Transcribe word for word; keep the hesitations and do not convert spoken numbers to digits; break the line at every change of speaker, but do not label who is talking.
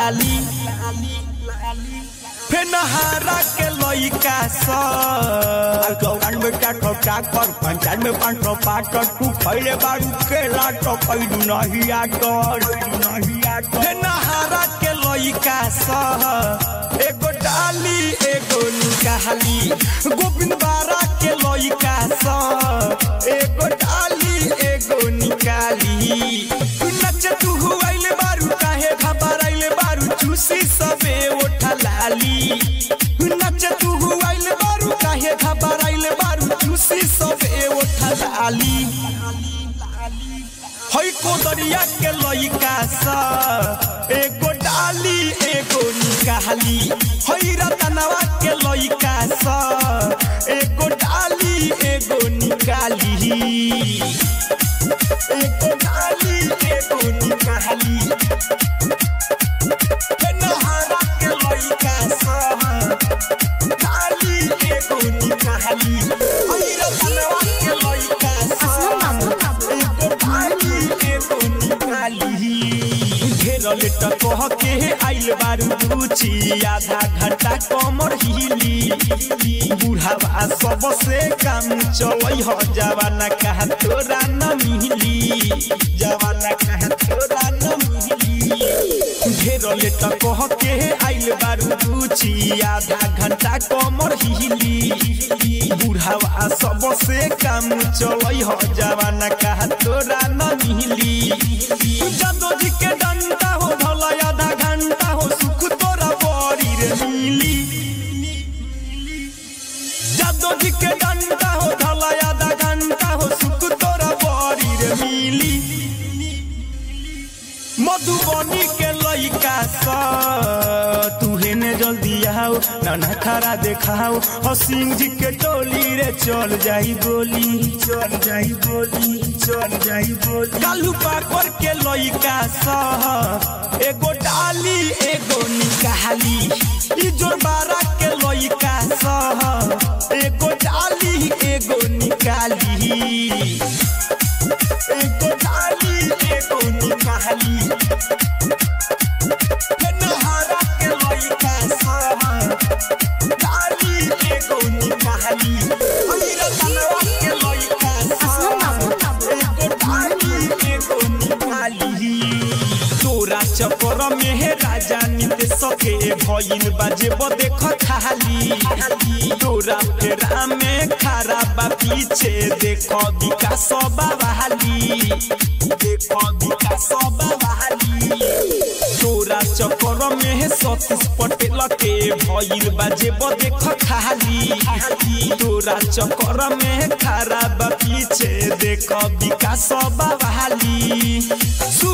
लाली फेनहारा के लइका सा गौरान में टाटो टाकर पंचायत में पांचो पाटर तू खैले बारू केला तो खैलू नहीं आटर नहीं आटर फेनहारा के लइका सा एगो डाली एगो निकाली गोविंद बारा के लइका सा एगो डाली एगो निकाली नच तू हुआइले बारू काहे घबराइले बारू चूसी सबे ओठा लाली नच तू हुआइले बारू काहे घबराइले बारू चूसी सबे ओठा लाली हई कोदरिया के लइका सा एगो डाली एगो निकाली हई रतनवा के लइका सा एगो डाली एगो निकाली एगो डाली एगो निकाली फेनहारा के लइका सा डाली एगो निकाली हई रतनवा के लइका सा घेरल टकह के आइल बारू रुचि आधा घंटा कमर हिली बुढ़ावा सबसे काम चलै ह जवाना कहा तोरा न मिली जवाना कहा तोरा न मिली घेरल टकह के आइल बारू रुचि आधा घंटा कमर हिली बुढ़ावा सबसे काम चलै ह जवाना कहा तोरा न मिली जादो जी के डंडा हो भला आधा घंटा हो सुख तोरा बड़ी रे मिली जादो जी के डंडा हो भला आधा घंटा हो सुख तोरा बड़ी रे मिली मधुबनी के लइका सा तू हेने जल्दी आओ नाना खरा देखाओ हसीन जी के टोली रे चल जाई गोली चल जाई गोली चल जाई गोली कालू पाकर के लइका सा एगो डाली एगो निकाली ई जोरबारा के लइका सा एगो डाली एगो निकाली एगो डाली एगो निकाली फेनहारा के लइका सा डाली एगो निकाली हई रतनवा के लइका सा एगो डाली एगो निकाली तोरा चक्कर में है राजा नित सके भइल बाजे देख खाली तोरा फेरा में खरा बा पीछे देख विकास बावाली देख विकास बावाली तोरा चक्कर में है सतीश पटेल के भइल बाजे देख खाली तोरा चक्कर में खरा बा पीछे देख विकास बावाली